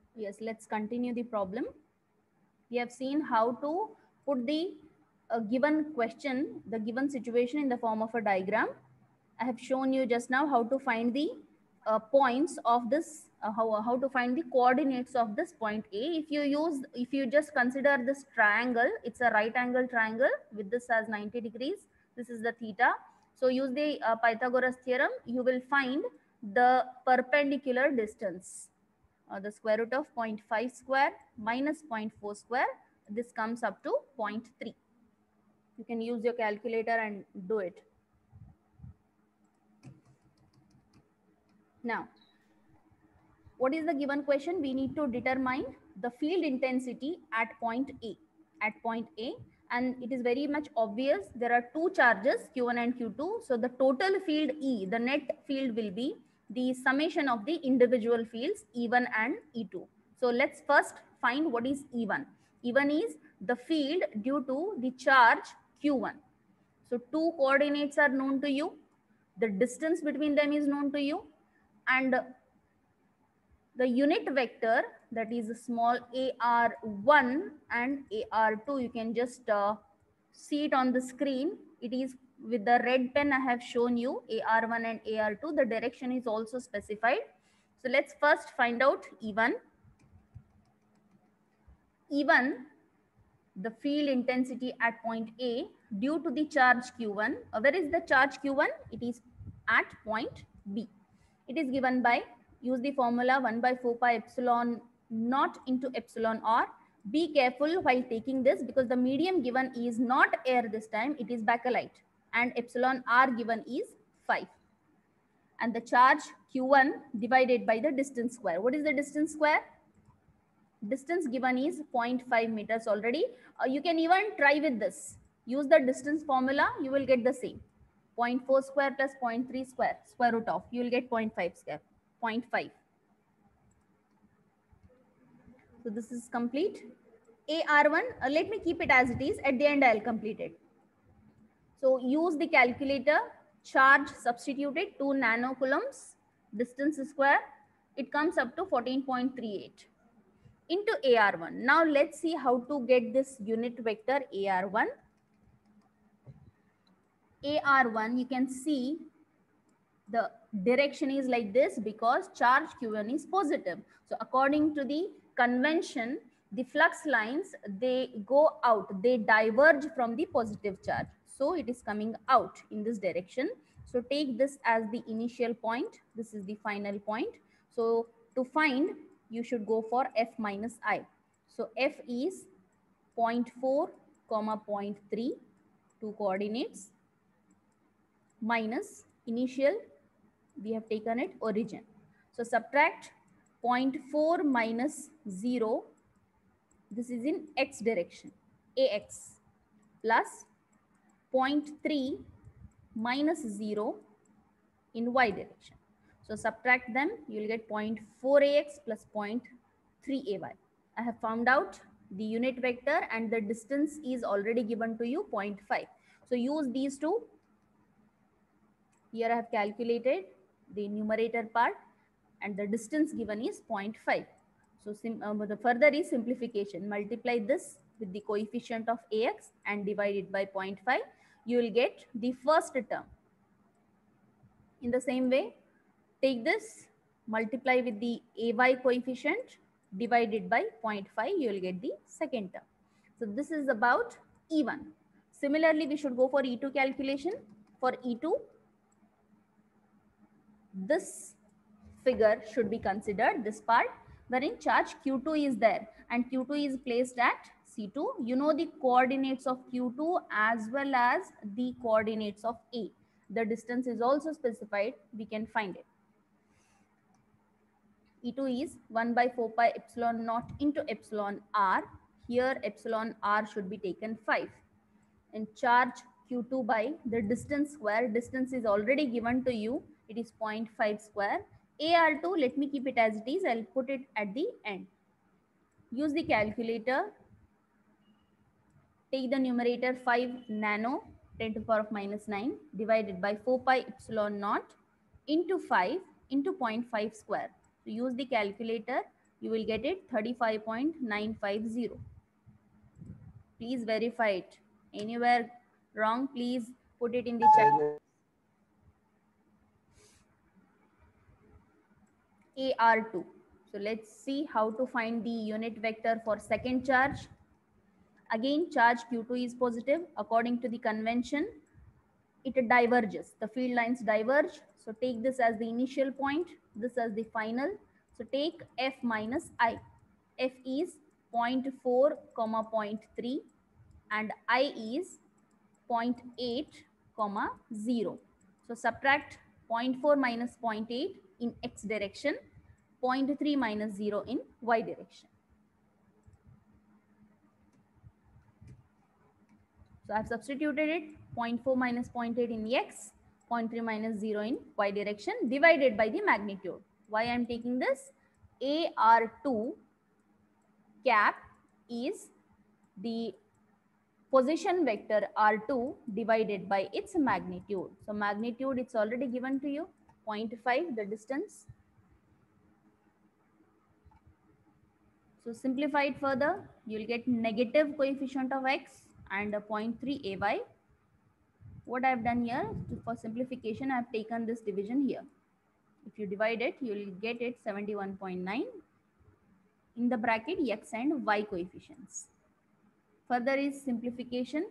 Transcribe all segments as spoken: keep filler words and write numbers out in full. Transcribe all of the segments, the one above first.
Yes, let's continue the problem. We have seen how to put the uh, given question, the given situation in the form of a diagram. I have shown you just now how to find the uh, points of this, uh, how, how to find the coordinates of this point A. If you use, if you just consider this triangle, it's a right angle triangle with this as ninety degrees. This is the theta. So use the uh, Pythagoras theorem. You will find the perpendicular distance. Uh, the square root of zero point five square minus zero point four square, this comes up to zero point three. You can use your calculator and do it. Now, what is the given question? We need to determine the field intensity at point A. At point A, and it is very much obvious. There are two charges, Q one and Q two. So the total field E, the net field will be the summation of the individual fields E one and E two. So let's first find what is E one. E one is the field due to the charge Q one. So two coordinates are known to you. The distance between them is known to you. And the unit vector, that is small a r one and a r two, you can just uh, see it on the screen. It is with the red pen I have shown you, a r one and a r two. The direction is also specified. So let's first find out E one. E one, the field intensity at point A due to the charge Q one. Uh, where is the charge Q one? It is at point B. It is given by, use the formula one by four pi epsilon naught into epsilon r. Be careful while taking this because the medium given is not air this time, it is bakelite, and epsilon r given is five. And the charge Q one divided by the distance square. What is the distance square? Distance given is zero point five meters already. Uh, you can even try with this. Use the distance formula, you will get the same. zero point four square plus zero point three square, square root of, you will get zero point five square, zero point five. So this is complete. A R one, uh, let me keep it as it is. At the end, I'll complete it. So use the calculator. Charge substituted, two nanocoulombs. Distance square, it comes up to fourteen point three eight. Into A R one. Now let's see how to get this unit vector A R one. A R one, you can see the direction is like this because charge Q one is positive. So according to the convention, the flux lines, they go out, they diverge from the positive charge. So it is coming out in this direction. So take this as the initial point. This is the final point. So to find, you should go for F minus I. So F is zero point four comma zero point three, two coordinates, minus initial, we have taken it origin. So subtract zero point four minus zero, this is in x direction, ax, plus zero point three minus zero in y direction. So subtract them, you will get zero point four ax plus zero point three ay. I have found out the unit vector and the distance is already given to you, zero point five. So use these two. Here I have calculated the numerator part and the distance given is zero point five. So sim, uh, the further is simplification. Multiply this with the coefficient of ax and divide it by zero point five. You will get the first term. In the same way, take this, multiply with the ay coefficient, divide it by zero point five. You will get the second term. So this is about E one. Similarly, we should go for E two calculation. For E two, this figure should be considered, this part, wherein charge Q two is there and Q two is placed at C two. You know the coordinates of Q two as well as the coordinates of A. The distance is also specified, we can find it. E two is one by four pi epsilon naught into epsilon r. Here epsilon r should be taken five. And charge Q two by the distance square. Distance is already given to you. It is zero point five square. A R two, let me keep it as it is. I'll put it at the end. Use the calculator. Take the numerator five nano, ten to the power of minus nine, divided by four pi epsilon naught into five into zero point five square. So use the calculator. you will get it thirty-five point nine five zero. Please verify it. Anywhere wrong, please put it in the chat. A R two. So let's see how to find the unit vector for second charge. Again, charge Q two is positive. According to the convention, it diverges. The field lines diverge. So take this as the initial point, this as the final. So take F minus I. F is zero point four comma zero point three and I is zero point eight comma zero. So subtract zero point four minus zero point eight in x direction, zero point three minus zero in y direction. So I have substituted it, zero point four minus zero point eight in x, zero point three minus zero in y direction, divided by the magnitude. Why I am taking this? A R two cap is the position vector R two divided by its magnitude. So magnitude, it's already given to you, zero point five, the distance. So simplify it further, you'll get negative coefficient of x and a zero point three A Y. What I've done here, for simplification, I've taken this division here. If you divide it, you will get it seventy-one point nine. In the bracket, x and y coefficients. Further is simplification.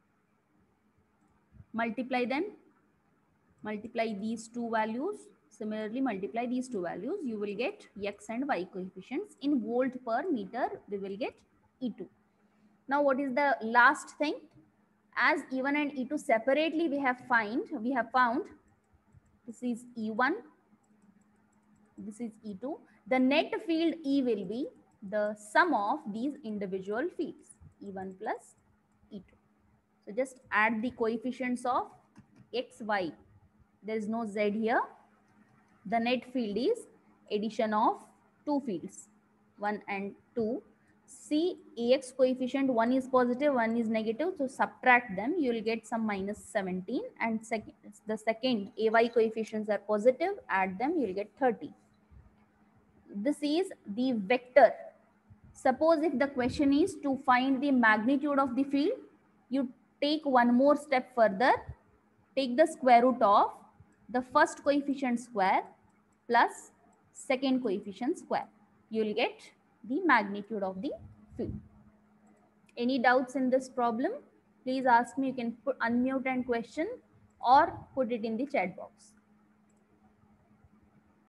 Multiply them. Multiply these two values. Similarly, multiply these two values. You will get x and y coefficients. In volt per meter, we will get E two. Now, what is the last thing? As E one and E two separately we have find, we have found, this is E one, this is E two. The net field E will be the sum of these individual fields, E one plus E two. So just add the coefficients of x, y. There is no z here. The net field is addition of two fields, one and two. See, Ax coefficient, one is positive, one is negative. So subtract them, you will get some minus seventeen. And second, the second Ay coefficients are positive, add them, you will get thirty. This is the vector. Suppose if the question is to find the magnitude of the field, you take one more step further. Take the square root of the first coefficient square plus second coefficient square. You will get the magnitude of the field. Any doubts in this problem? Please ask me. You can put unmute and question or put it in the chat box.